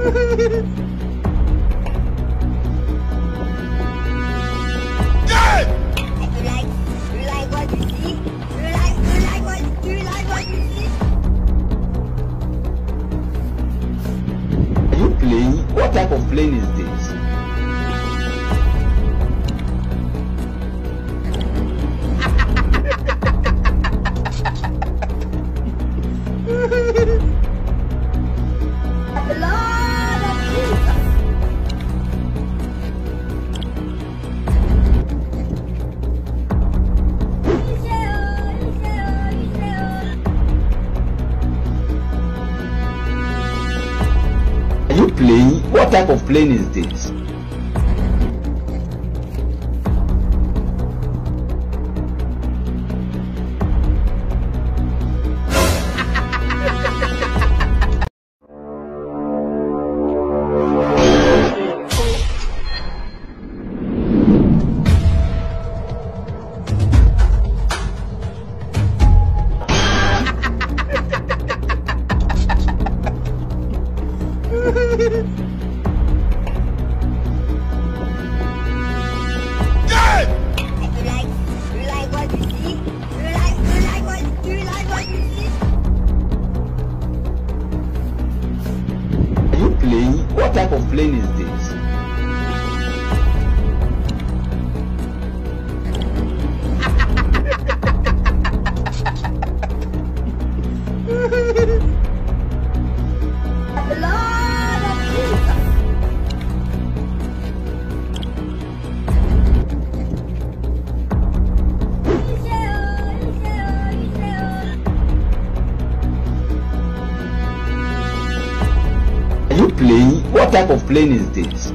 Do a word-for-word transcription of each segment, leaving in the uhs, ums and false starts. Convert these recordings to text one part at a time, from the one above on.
What type of plane is this? Are you playing? What type of plane is this? What type of plane is this? Are you playing? What type of plane is this?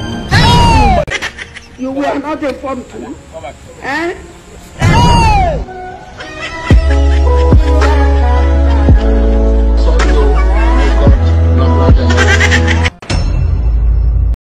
You were not a form two. Eh?